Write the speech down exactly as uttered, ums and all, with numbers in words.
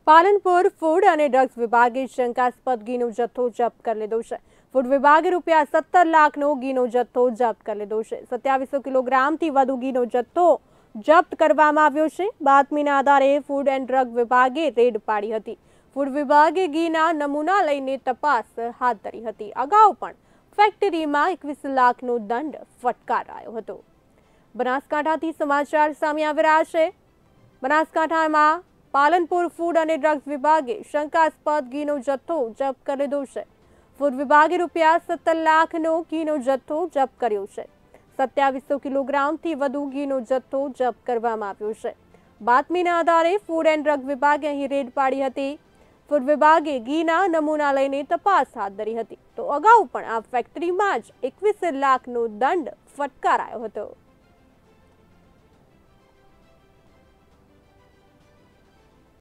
Palanpur food અને drugs વિભાગે શંકાસ્પદ ઘીનો જથ્થો જપ્ત કરી લીધો છે। ફૂડ વિભાગે રૂપિયા સત્તર લાખનો ઘીનો જથ્થો જપ્ત કરી લીધો છે। સત્યાવીસો કિલોગ્રામથી વધુ ઘીનો જથ્થો જપ્ત કરવામાં આવ્યો છે। બાતમીના આધારે ફૂડ એન્ડ ડ્રગ વિભાગે રેડ પાડી હતી। ફૂડ વિભાગે ઘીના નમૂના લઈને તપાસ હાથ ધરી હતી। અગાઉ પણ ફેક્ટરીમાં એકવીસ લાખનો દંડ ફટકારાયો હતો। બનાસકાંઠાથી સમાચાર સામે આવી રહ્યા છે। બનાસકાંઠામાં પાલનપુર ફૂડ અને ડ્રગ્સ વિભાગે શંકાસ્પદ ઘીનો જથ્થો જપ્ત કરી લીધો છે। ફૂડ વિભાગે રૂપિયા સત્તર લાખનો ઘીનો જથ્થો જપ્ત કર્યો છે। સત્યાવીસો કિલોગ્રામથી વધુ ઘીનો જથ્થો જપ્ત કરવામાં આવ્યો છે। બાતમીના આધારે ફૂડ એન્ડ ડ્રગ વિભાગે અહીં રેડ પાડી હતી। ફૂડ વિભાગે ઘીના નમૂના લઈને તપાસ હાથ ધરી હતી। તો અગાઉ પણ આ ફેક્ટરીમાં જ એકવીસ લાખનો દંડ ફટકારાયો હતો।